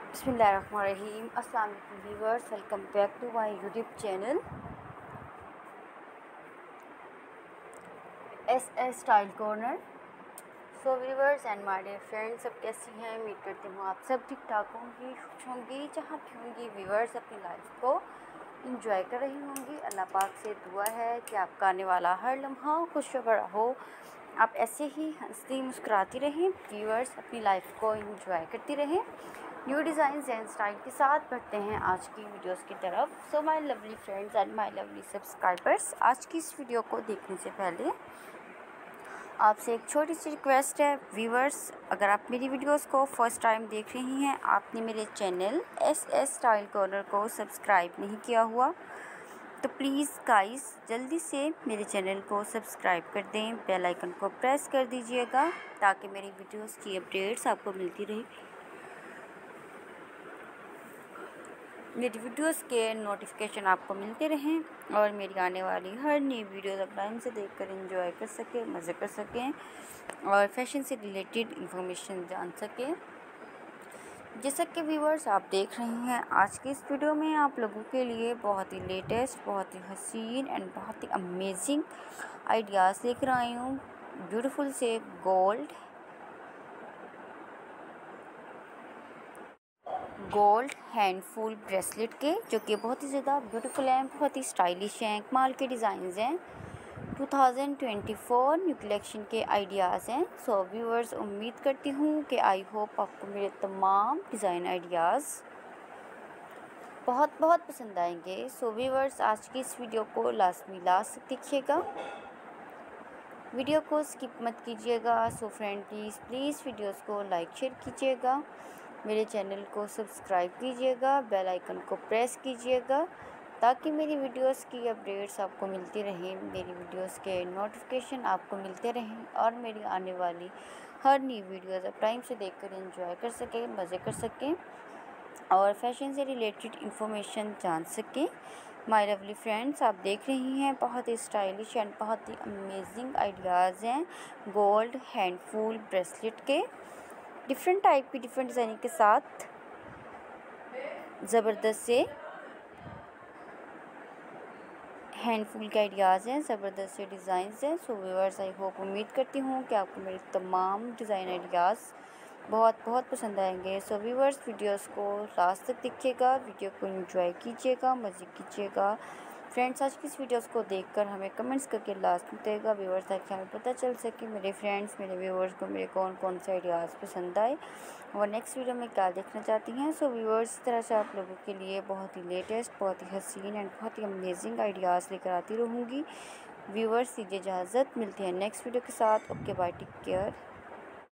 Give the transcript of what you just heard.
बिस्मिल्लाहिर्रहमानिर्रहीम। अस्सलाम वालेकुम viewers, welcome back to my YouTube channel S style corner. So viewers and my dear friends, सब कैसी हैं? उम्मीद करती हूँ आप सब ठीक ठाक होंगी, खुश होंगी, जहाँ भी होंगी। व्यूअर्स अपनी लाइफ को इंजॉय कर रही होंगी। अल्लाह पाक से दुआ है कि आपका आने वाला हर लम्हा खुश भरा हो, आप ऐसे ही हंसती मुस्कुराती रहें। व्यूअर्स अपनी लाइफ को इंजॉय करती रहें। न्यू डिज़ाइन एंड स्टाइल के साथ बढ़ते हैं आज की वीडियोस की तरफ। So my lovely friends and my lovely subscribers, आज की इस वीडियो को देखने से पहले आपसे एक छोटी सी रिक्वेस्ट है। व्यूअर्स, अगर आप मेरी वीडियोस को फर्स्ट टाइम देख रही हैं, आपने मेरे चैनल एस स्टाइल कॉर्नर को सब्सक्राइब नहीं किया हुआ, तो प्लीज़ गाइस जल्दी से मेरे चैनल को सब्सक्राइब कर दें, बेल आइकन को प्रेस कर दीजिएगा ताकि मेरी वीडियोस की अपडेट्स आपको मिलती रहे, मेरी वीडियोस के नोटिफिकेशन आपको मिलते रहें और मेरी आने वाली हर नई वीडियोस आप टाइम से देखकर एंजॉय कर सकें, मज़े कर सकें और फैशन से रिलेटेड इंफॉर्मेशन जान सकें। जैसा कि व्यूअर्स आप देख रहे हैं, आज की इस वीडियो में आप लोगों के लिए बहुत ही लेटेस्ट, बहुत ही हसीन एंड बहुत ही अमेजिंग आइडियाज़ लेकर आई हूँ। ब्यूटीफुल से गोल्ड हैंडफुल ब्रेसलेट के, जो कि बहुत ही ज़्यादा ब्यूटीफुल हैं, बहुत ही स्टाइलिश हैं, कमाल के डिज़ाइंस हैं। 2024 न्यू कलेक्शन के आइडियाज़ हैं। सो व्यूअर्स, उम्मीद करती हूँ कि आई होप आपको मेरे तमाम डिज़ाइन आइडियाज़ बहुत बहुत पसंद आएंगे। सो व्यूअर्स, आज की इस वीडियो को लाजमी लास्ट तक देखिएगा, वीडियो को स्किप मत कीजिएगा। सो फ्रेंड प्लीज़ वीडियोस को लाइक शेयर कीजिएगा, मेरे चैनल को सब्सक्राइब कीजिएगा, बेल आइकन को प्रेस कीजिएगा ताकि मेरी वीडियोस की अपडेट्स आपको मिलती रहें, मेरी वीडियोस के नोटिफिकेशन आपको मिलते रहें और मेरी आने वाली हर नई वीडियोस आप टाइम से देखकर एंजॉय कर सकें, मज़े कर सकें और फैशन से रिलेटेड इन्फॉर्मेशन जान सकें। माय लवली फ्रेंड्स, आप देख रही हैं बहुत ही स्टाइलिश एंड बहुत ही अमेजिंग आइडियाज़ हैं गोल्ड हैंडफुल ब्रेसलेट के, डिफरेंट टाइप की डिफरेंट डिज़ाइनिंग के साथ ज़बरदस्त से हैंडफुल के आइडियाज़ हैं, ज़बरदस्त से डिज़ाइंस हैं। सो व्यूअर्स, आई होप, उम्मीद करती हूँ कि आपको मेरे तमाम डिज़ाइन आइडियाज़ बहुत बहुत पसंद आएंगे। सो व्यूअर्स, वीडियोस को लास्ट तक देखिएगा, वीडियो को एंजॉय कीजिएगा, मज़े कीजिएगा। फ्रेंड्स, आज की इस वीडियोस को देखकर हमें कमेंट्स करके लास्ट में बताइएगा व्यूअर्स, ताकि हमें पता चल सके मेरे फ्रेंड्स, मेरे व्यूअर्स को मेरे कौन कौन से आइडियाज़ पसंद आए और नेक्स्ट वीडियो में क्या देखना चाहती हैं। सो व्यूअर्स, इस तरह से आप लोगों के लिए बहुत ही लेटेस्ट, बहुत ही हसीन एंड बहुत ही अमेजिंग आइडियाज़ लेकर आती रहूँगी। व्यूअर्स, दीजिए इजाज़त, मिलती है नेक्स्ट वीडियो के साथ। Okay bye, take care.